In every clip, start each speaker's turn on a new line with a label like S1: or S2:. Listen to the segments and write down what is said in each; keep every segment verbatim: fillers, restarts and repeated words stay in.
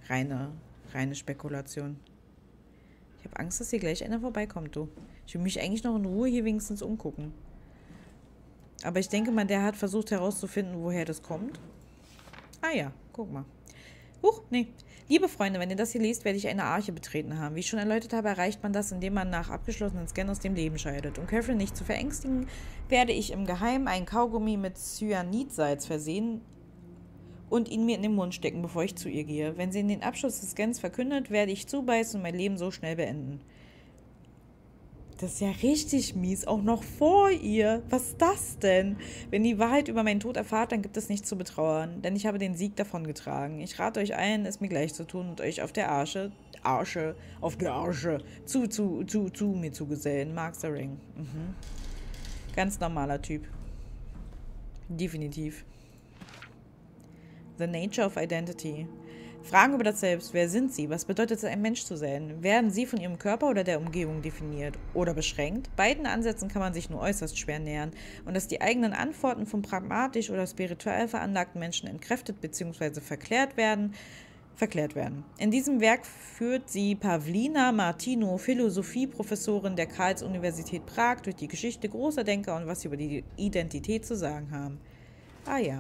S1: Reine, reine Spekulation. Ich habe Angst, dass hier gleich einer vorbeikommt, du. Ich will mich eigentlich noch in Ruhe hier wenigstens umgucken. Aber ich denke mal, der hat versucht herauszufinden, woher das kommt. Ah ja, guck mal. Huch, nee. Liebe Freunde, wenn ihr das hier liest, werde ich eine Arche betreten haben. Wie ich schon erläutert habe, erreicht man das, indem man nach abgeschlossenen Scan aus dem Leben scheidet. Um Catherine nicht zu verängstigen, werde ich im Geheimen einen Kaugummi mit Cyanidsalz versehen und ihn mir in den Mund stecken, bevor ich zu ihr gehe. Wenn sie in den Abschluss des Scans verkündet, werde ich zubeißen und mein Leben so schnell beenden. Das ist ja richtig mies, auch noch vor ihr. Was ist das denn? Wenn ihr die Wahrheit über meinen Tod erfahrt, dann gibt es nichts zu betrauern, denn ich habe den Sieg davongetragen. Ich rate euch allen, es mir gleich zu tun und euch auf der Arsche, Arsche, auf der Arsche, zu, zu, zu, zu mir zu gesellen. Mark the Ring. Mhm. Ganz normaler Typ. Definitiv. The Nature of Identity. Fragen über das Selbst. Wer sind Sie? Was bedeutet es, ein Mensch zu sein? Werden Sie von Ihrem Körper oder der Umgebung definiert? Oder beschränkt? Beiden Ansätzen kann man sich nur äußerst schwer nähern. Und dass die eigenen Antworten von pragmatisch oder spirituell veranlagten Menschen entkräftet bzw. verklärt werden, verklärt werden. In diesem Werk führt sie Pavlina Martino, Philosophieprofessorin der Karls-Universität Prag, durch die Geschichte großer Denker und was sie über die Identität zu sagen haben. Ah ja.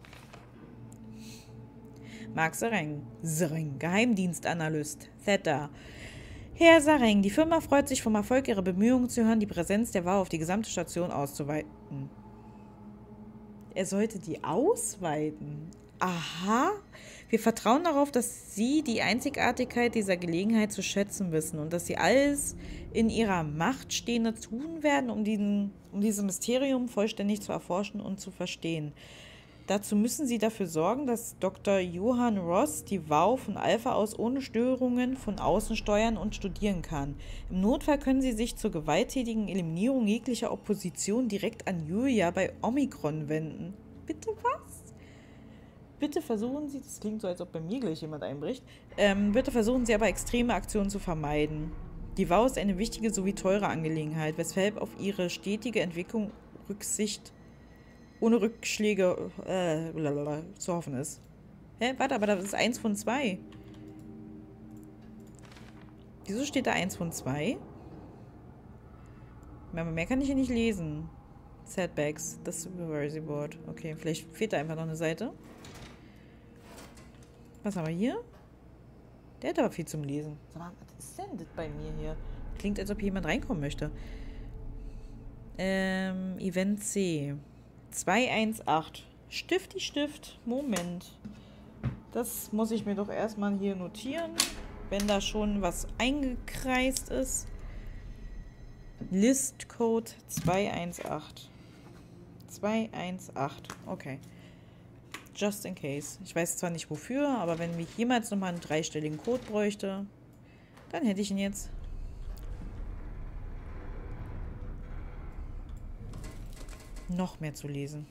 S1: Mark Sareng. Sareng, Geheimdienstanalyst. Theta. Herr Sareng, die Firma freut sich vom Erfolg ihrer Bemühungen zu hören, die Präsenz der Wau auf die gesamte Station auszuweiten. Er sollte die ausweiten. Aha. Wir vertrauen darauf, dass Sie die Einzigartigkeit dieser Gelegenheit zu schätzen wissen und dass Sie alles in Ihrer Macht Stehende tun werden, um, diesen, um dieses Mysterium vollständig zu erforschen und zu verstehen. Dazu müssen Sie dafür sorgen, dass Doktor Johann Ross die Wau von Alpha aus ohne Störungen von außen steuern und studieren kann. Im Notfall können Sie sich zur gewalttätigen Eliminierung jeglicher Opposition direkt an Julia bei Omikron wenden. Bitte was? Bitte versuchen Sie, das klingt so, als ob bei mir gleich jemand einbricht, ähm, bitte versuchen Sie aber extreme Aktionen zu vermeiden. Die Wau ist eine wichtige sowie teure Angelegenheit, weshalb auf ihre stetige Entwicklung Rücksicht ohne Rückschläge äh, lalala, zu hoffen ist. Hä? Warte, aber das ist eins von zwei. Wieso steht da eins von zwei? Mehr kann ich hier nicht lesen. Setbacks, das Supervisory Board. Okay, vielleicht fehlt da einfach noch eine Seite. Was haben wir hier? Der hat aber viel zum Lesen. Sag mal, was ist denn das bei mir hier? Klingt, als ob hier jemand reinkommen möchte. Ähm, Event C. zwei eins acht. Stifti Stift. Moment. Das muss ich mir doch erstmal hier notieren, wenn da schon was eingekreist ist. Listcode zwei eins acht. zwei eins acht. Okay. Just in case. Ich weiß zwar nicht wofür, aber wenn ich jemals nochmal einen dreistelligen Code bräuchte, dann hätte ich ihn jetzt. Noch mehr zu lesen.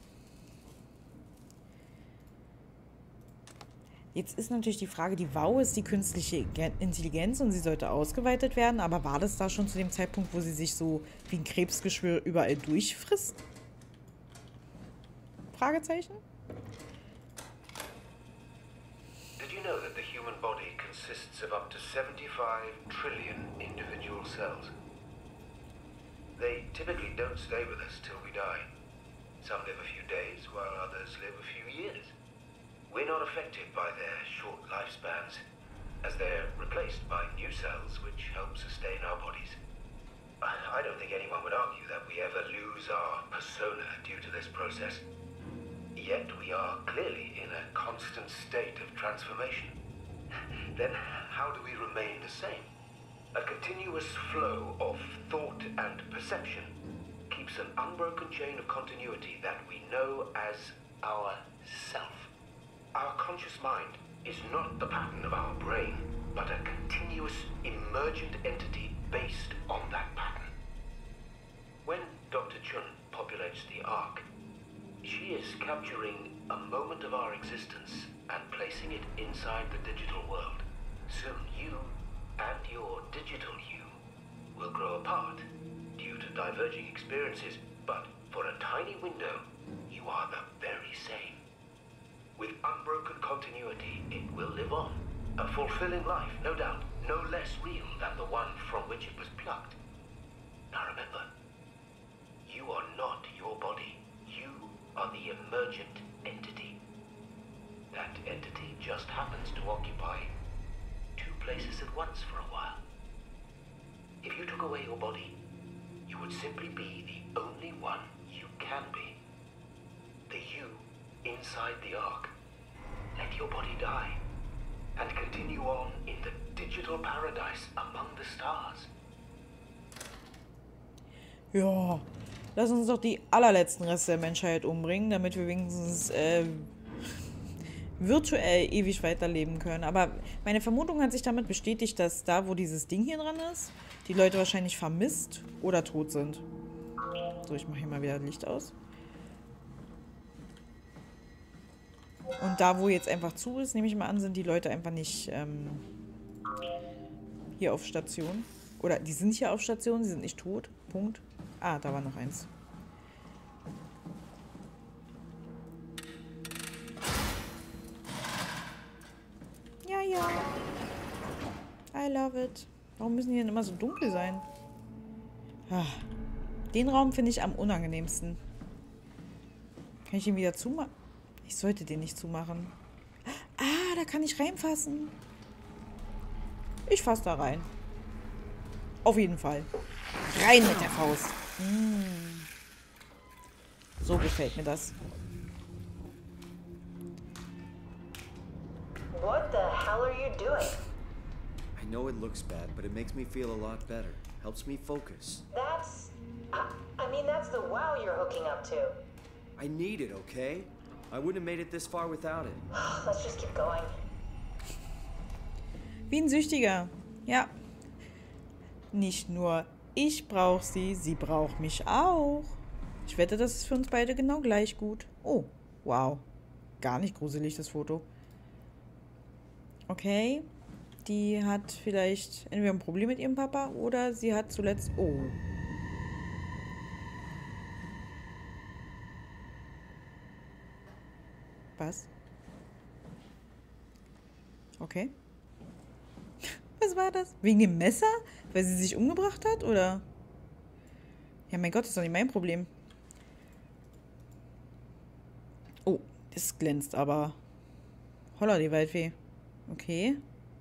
S1: Jetzt ist natürlich die Frage, die Wau ist die künstliche Intelligenz und sie sollte ausgeweitet werden, aber war das da schon zu dem Zeitpunkt, wo sie sich so wie ein Krebsgeschwür überall durchfrisst? Fragezeichen?
S2: Did you know that the human body consists of up to seventy-five trillion individual cells? They typically don't stay with us till we die. Some live a few days, while others live a few years. We're not affected by their short lifespans, as they're replaced by new cells which help sustain our bodies. I don't think anyone would argue that we ever lose our persona due to this process. Yet we are clearly in a constant state of transformation. Then how do we remain the same? A continuous flow of thought and perception keeps an unbroken chain of continuity that we know as our self. Our conscious mind is not the pattern of our brain, but a continuous emergent entity based on that pattern. When Doctor Chun populates the Ark, she is capturing a moment of our existence and placing it inside the digital world. Soon you and your digital you will grow apart due to diverging experiences, but for a tiny window, you are the very same. With unbroken continuity, it will live on, A fulfilling life, no doubt, no less real than the one from which it was plucked. Now remember, you are not your body. You are the emergent entity. That entity just happens to occupy two places at once for a while. If you took away your body, you would simply be the only one you can be. The you inside the Ark. Let your body die and continue on in the digital paradise among the stars.
S1: Ja, lass uns doch die allerletzten Reste der Menschheit umbringen, damit wir wenigstens äh, virtuell ewig weiterleben können. Aber meine Vermutung hat sich damit bestätigt, dass da, wo dieses Ding hier dran ist, die Leute wahrscheinlich vermisst oder tot sind. So, ich mache hier mal wieder Licht aus. Und da, wo jetzt einfach zu ist, nehme ich mal an, sind die Leute einfach nicht ähm, hier auf Station. Oder die sind hier auf Station, sie sind nicht tot. Punkt. Ah, da war noch eins. Ja, ja. I love it. Warum müssen die denn immer so dunkel sein? Ah, den Raum finde ich am unangenehmsten. Kann ich ihn wieder zumachen? Ich sollte den nicht zumachen. Ah, da kann ich reinfassen. Ich fasse da rein. Auf jeden Fall. Rein mit der Faust. Mm. So gefällt mir das.
S3: What the hell are you doing?
S4: I know it looks bad, but it makes me feel a lot better. Helps me focus.
S3: That's... I, I mean, that's the wow you're hooking up to.
S4: I need it, okay? I wouldn't have made it this far without it.
S3: Let's just keep going.
S1: Wie ein Süchtiger. Ja. Nicht nur ich brauche sie, sie braucht mich auch. Ich wette, das ist für uns beide genau gleich gut. Oh, wow. Gar nicht gruselig, das Foto. Okay. Die hat vielleicht entweder ein Problem mit ihrem Papa oder sie hat zuletzt... Oh. Was? Okay. Was war das? Wegen dem Messer? Weil sie sich umgebracht hat, oder? Ja, mein Gott, das ist doch nicht mein Problem. Oh, das glänzt aber. Holla, die Waldfee. Okay.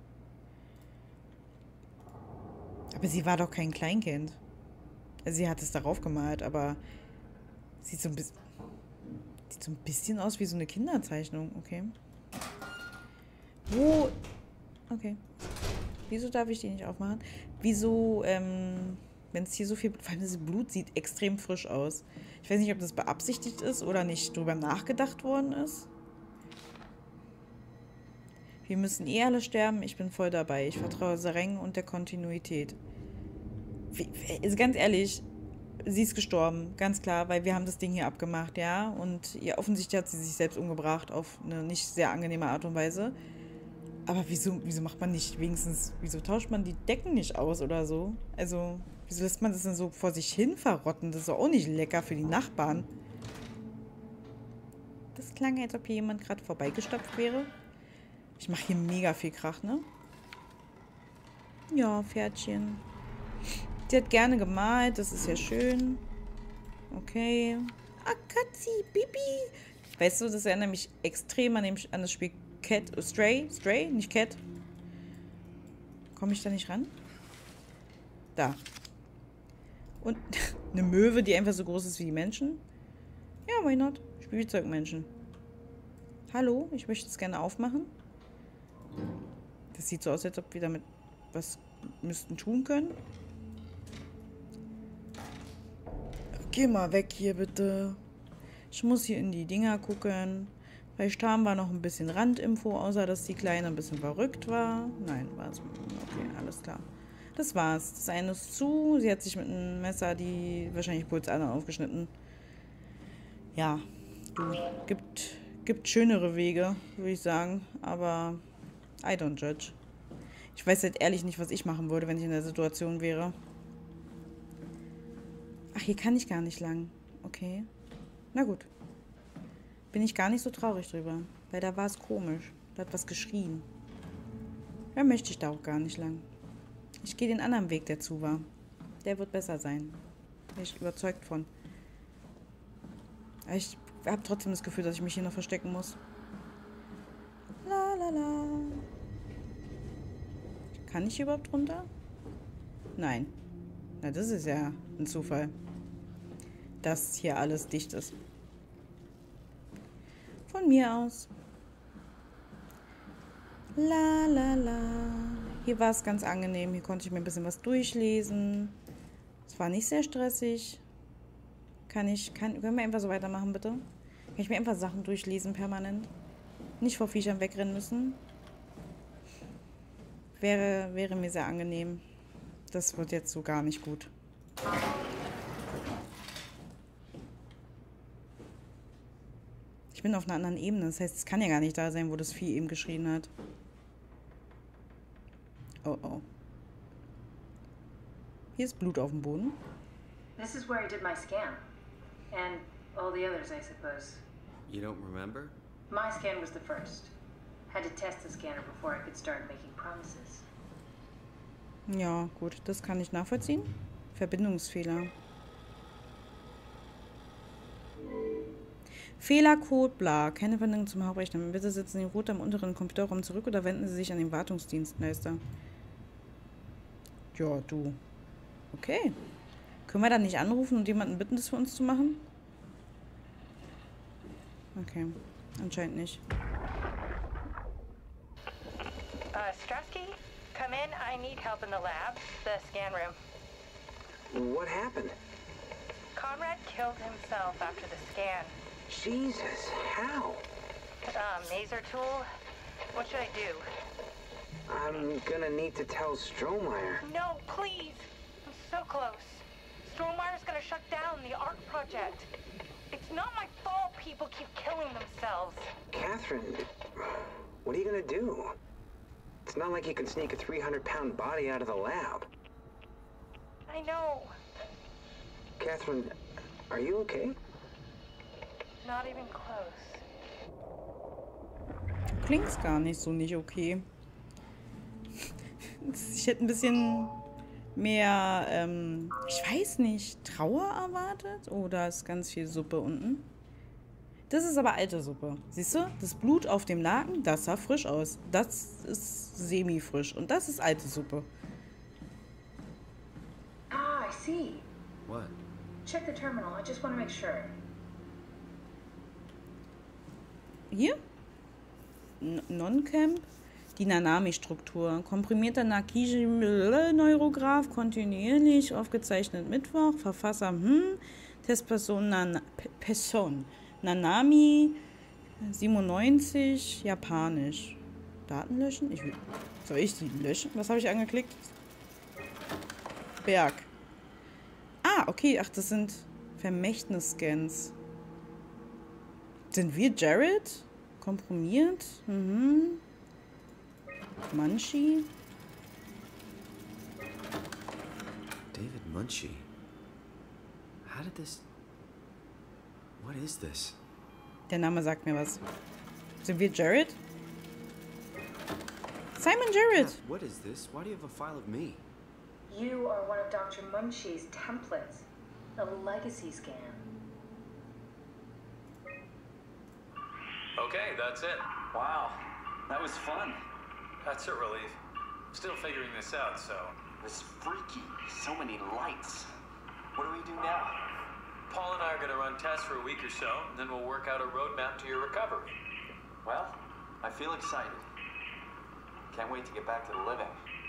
S1: Aber sie war doch kein Kleinkind. Also sie hat es darauf gemalt, aber sieht so ein bisschen... Sieht so ein bisschen aus wie so eine Kinderzeichnung. Okay. Wo... Okay. Wieso darf ich die nicht aufmachen? Wieso, ähm... wenn es hier so viel... Vor allem das Blut sieht extrem frisch aus. Ich weiß nicht, ob das beabsichtigt ist oder nicht drüber nachgedacht worden ist. Wir müssen eh alle sterben. Ich bin voll dabei. Ich vertraue Sareng und der Kontinuität. Wie, also ganz ehrlich... Sie ist gestorben, ganz klar, weil wir haben das Ding hier abgemacht, ja. Und ja, offensichtlich hat sie sich selbst umgebracht auf eine nicht sehr angenehme Art und Weise. Aber wieso, wieso macht man nicht wenigstens, wieso tauscht man die Decken nicht aus oder so? Also, wieso lässt man das denn so vor sich hin verrotten? Das ist doch auch nicht lecker für die Nachbarn. Das klang, als ob hier jemand gerade vorbeigestapft wäre. Ich mache hier mega viel Krach, ne? Ja, Pferdchen. Sie hat gerne gemalt, das ist ja schön. Okay. Ah, Katzi, Bibi. Weißt du, das erinnert mich extrem an, dem, an das Spiel Cat, Stray, Stray, nicht Cat. Komme ich da nicht ran? Da. Und eine Möwe, die einfach so groß ist wie die Menschen. Ja, why not? Spielzeugmenschen. Hallo, ich möchte es gerne aufmachen. Das sieht so aus, als ob wir damit was müssten tun können. Geh mal weg hier, bitte. Ich muss hier in die Dinger gucken. Vielleicht haben wir noch ein bisschen Randinfo, außer dass die Kleine ein bisschen verrückt war. Nein, war es. Okay, alles klar. Das war's. Das eine ist zu. Sie hat sich mit einem Messer die wahrscheinlich Pulsadern aufgeschnitten. Ja, du. Gibt, gibt schönere Wege, würde ich sagen. Aber I don't judge. Ich weiß halt ehrlich nicht, was ich machen würde, wenn ich in der Situation wäre. Ach, hier kann ich gar nicht lang. Okay. Na gut. Bin ich gar nicht so traurig drüber. Weil da war es komisch. Da hat was geschrien. Da möchte ich da auch gar nicht lang. Ich gehe den anderen Weg, der zu war. Der wird besser sein. Bin ich überzeugt von. Aber ich habe trotzdem das Gefühl, dass ich mich hier noch verstecken muss. La la la. Kann ich hier überhaupt runter? Nein. Na, das ist ja ein Zufall. Dass hier alles dicht ist. Von mir aus. La la la. Hier war es ganz angenehm. Hier konnte ich mir ein bisschen was durchlesen. Es war nicht sehr stressig. Kann ich, kann, können wir einfach so weitermachen, bitte? Kann ich mir einfach Sachen durchlesen permanent? Nicht vor Viechern wegrennen müssen? Wäre, wäre mir sehr angenehm. Das wird jetzt so gar nicht gut. Ich bin auf einer anderen Ebene. Das heißt, es kann ja gar nicht da sein, wo das Vieh eben geschrien hat. Oh oh. Hier ist Blut auf dem Boden.
S3: This is where I did my scan. And all the others, I suppose.
S4: You don't remember?
S3: My scan was the first. Had to test the scanner before I could start making promises.
S1: Ja, gut, das kann ich nachvollziehen. Verbindungsfehler. Fehlercode, bla. Keine Verbindung zum Hauptrechner. Bitte setzen Sie den Router im unteren Computerraum zurück oder wenden Sie sich an den Wartungsdienstleister. Ja, du. Okay. Können wir da nicht anrufen und jemanden bitten, das für uns zu machen? Okay. Anscheinend nicht.
S5: Uh, Strasky, come in. I need help in the lab, the scan room.
S6: What happened?
S5: Conrad killed himself after the scan.
S6: Jesus, how?
S5: Um, laser tool? What should I do?
S6: I'm gonna need to tell Strohmeyer.
S5: No, please! I'm so close. Strohmeyer's gonna shut down the art project. It's not my fault people keep killing themselves.
S6: Catherine, what are you gonna do? It's not like you can sneak a three hundred pound body out of the lab.
S5: I know.
S6: Catherine, are you okay?
S5: Not even close.
S1: Du klingst gar nicht so nicht okay. Ich hätte ein bisschen mehr, ähm, ich weiß nicht, Trauer erwartet? Oder ist ganz viel Suppe unten? Das ist aber alte Suppe. Siehst du? Das Blut auf dem Laken, das sah frisch aus. Das ist semi-frisch. Und das ist alte Suppe.
S3: Ah, I see.
S4: What?
S3: Check the terminal. I just want to make sure.
S1: Hier? N- Non-Camp? Die Nanami-Struktur. Komprimierter Nakiji-Neurograph, kontinuierlich, aufgezeichnet Mittwoch. Verfasser, hm. Testperson, Nan P Person. Nanami, siebenundneunzig, japanisch. Daten löschen? Ich will, soll ich die löschen? Was habe ich angeklickt? Berg. Ah, okay. Ach, das sind Vermächtnis-Scans. Sind wir Jared? Komprimiert? Mhm. Munchie?
S4: David Munchie. How did this... What is this?
S1: Der Name sagt mir was. Sind wir Jared? Simon Jared!
S4: Yeah, what is this? Why do you have a file of me?
S3: You are one of Doctor Munchie's templates. A legacy scan.
S7: Okay, that's it.
S8: Wow, that was fun.
S7: That's a relief. Still figuring this out, so...
S8: This is freaky. So many lights. What do we do now?
S7: Paul and I are gonna run tests for a week or so, and then we'll work out a roadmap to your recovery.
S8: Well, I feel excited. Can't wait to get back to the living.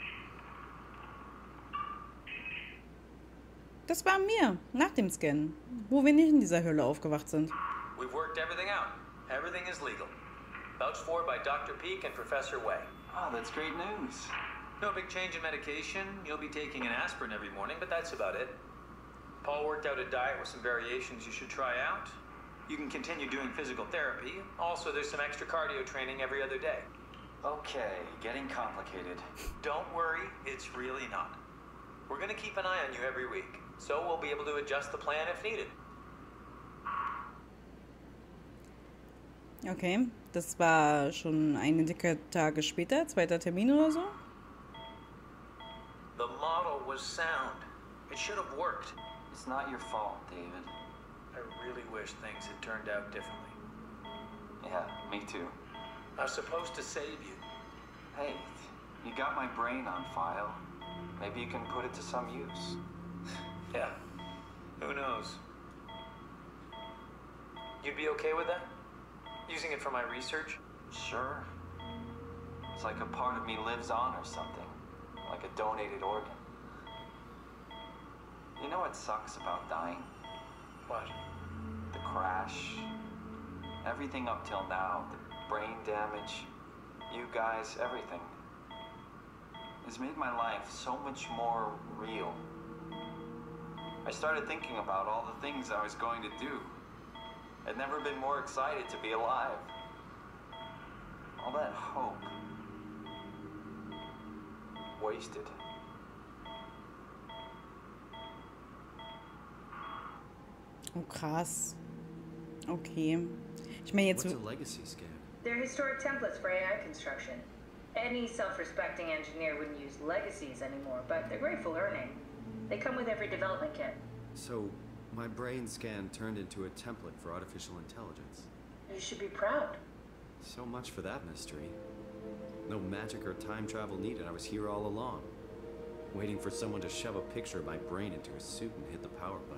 S1: Das waren wir, nach dem Scan, wo wir nicht in dieser Hölle aufgewacht sind.
S7: We've worked everything out. Everything is legal. Vouched for by Doctor Peak and Professor Way.
S8: Oh, that's great news.
S7: No big change in medication. You'll be taking an aspirin every morning, but that's about it. Paul worked out a diet with some variations you should try out. You can continue doing physical therapy. Also, there's some extra cardio training every other day.
S8: Okay, getting complicated.
S7: Don't worry, it's really not. We're gonna keep an eye on you every week, so we'll be able to adjust the plan if needed.
S1: Okay, Das war schon einige Tage später, zweiter Termin oder so.
S7: The model was sound. It should have worked.
S8: It's not your fault, David.
S7: I really wish things had turned out differently.
S8: Yeah, me too.
S7: I was supposed to save you.
S8: Hey, you got my brain on file. Maybe you can put it to some use.
S7: Yeah, who knows? You'd be okay with that? Using it for my research?
S8: Sure. It's like a part of me lives on or something. Like a donated organ. You know what sucks about dying?
S7: What?
S8: The crash. Everything up till now. The brain damage. You guys, everything. Has made my life so much more real. I started thinking about all the things I was going to do. I'd never been more excited to be alive. All that hope. Wasted.
S1: Oh, krass. Okay. Ich meine jetzt...
S4: What's a legacy scan?
S3: They're historic templates for A I construction. Any self-respecting engineer wouldn't use legacies anymore, but they're great for learning. They come with every development kit.
S4: So, my brain scan turned into a template for artificial intelligence.
S3: You should be proud.
S4: So much for that mystery. No magic or time travel needed. I was here all along. Waiting for someone to shove a picture of my brain into a suit and hit the power button.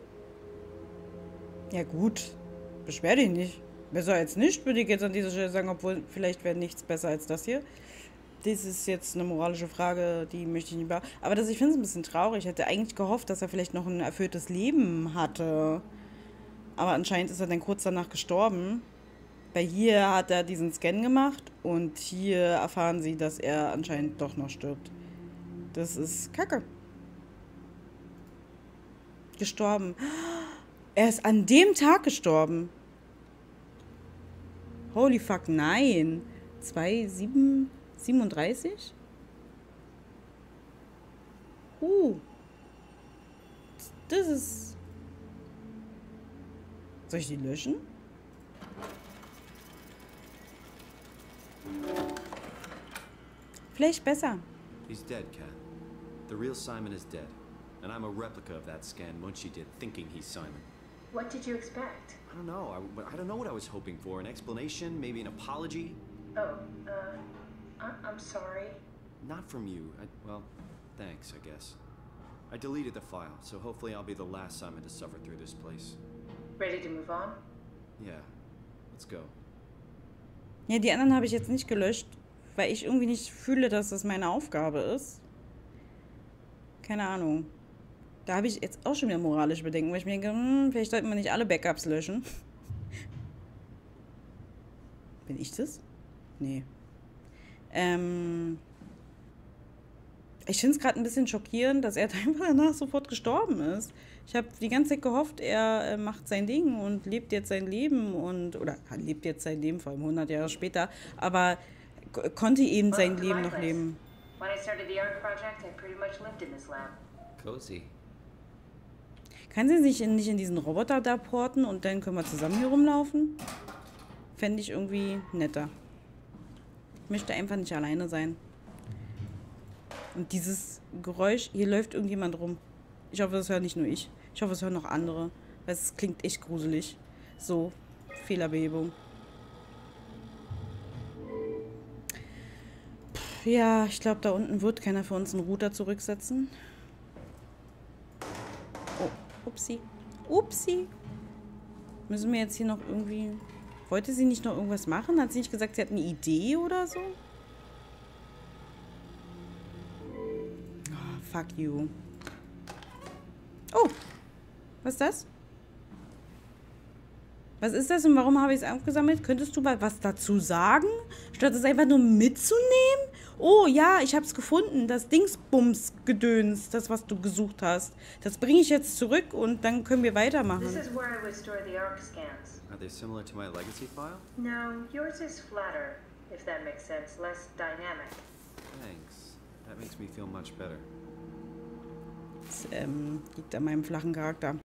S1: Ja gut, beschwer dich nicht. Besser als nicht, würde ich jetzt an dieser Stelle sagen, obwohl vielleicht wäre nichts besser als das hier. Das ist jetzt eine moralische Frage, die möchte ich nicht beantworten. Aber das, ich finde es ein bisschen traurig. Ich hätte eigentlich gehofft, dass er vielleicht noch ein erfülltes Leben hatte. Aber anscheinend ist er dann kurz danach gestorben. Weil hier hat er diesen Scan gemacht und hier erfahren sie, dass er anscheinend doch noch stirbt. Das ist Kacke. Gestorben. Er ist an dem Tag gestorben. Holy fuck, nein. zwei sieben siebenunddreißig? Uh. Das ist... Soll ich die löschen? Vielleicht besser.
S4: He's dead, Kat. The real Simon is dead. And I'm a replica of that scan Munchie did, thinking he's Simon.
S3: What did you expect?
S4: I don't know. I, I don't know what I was hoping for. An explanation? Maybe an apology?
S3: Oh, uh, I I'm sorry.
S4: Not from you. I, well, thanks, I guess. I deleted the file, so hopefully I'll be the last Simon to suffer through this place.
S3: Ready to move on?
S4: Yeah. Let's go.
S1: Ja, die anderen habe ich jetzt nicht gelöscht, weil ich irgendwie nicht fühle, dass das meine Aufgabe ist. Keine Ahnung. Da habe ich jetzt auch schon wieder moralische Bedenken, weil ich mir denke, hm, vielleicht sollten wir nicht alle Backups löschen. Bin ich das? Nee. Ähm... Ich finde es gerade ein bisschen schockierend, dass er einfach danach sofort gestorben ist. Ich habe die ganze Zeit gehofft, er äh, macht sein Ding und lebt jetzt sein Leben und oder lebt jetzt sein Leben, vor allem hundert Jahre später, aber konnte eben sein
S3: Welcome to
S1: Leben
S3: my
S1: noch
S3: place.
S1: leben.
S3: When I started the art project, I pretty much lived in this lab.
S4: Cozy.
S1: Kann sie sich in, nicht in diesen Roboter da porten und dann können wir zusammen hier rumlaufen? Fände ich irgendwie netter. Ich möchte einfach nicht alleine sein. Und dieses Geräusch, hier läuft irgendjemand rum. Ich hoffe, das hören nicht nur ich. Ich hoffe, es hören noch andere. Weil es klingt echt gruselig. So, Fehlerbehebung. Pff, ja, ich glaube, da unten wird keiner für uns einen Router zurücksetzen. Oh, upsi. Upsi. Müssen wir jetzt hier noch irgendwie... Wollte sie nicht noch irgendwas machen? Hat sie nicht gesagt, sie hat eine Idee oder so? Fuck you. Oh, was ist das? Was ist das und warum habe ich es aufgesammelt? Könntest du mal was dazu sagen, statt es einfach nur mitzunehmen? Oh ja, ich habe es gefunden, das Dingsbums-Gedöns, das, was du gesucht hast. Das bringe ich jetzt zurück und dann können wir weitermachen.
S3: This is where I would store the ARC scans.
S4: Are they similar to my legacy file?
S3: No, yours is flatter, if that makes sense, less dynamic.
S4: Thanks. That makes me feel much better.
S1: Das ähm, liegt an meinem flachen Charakter.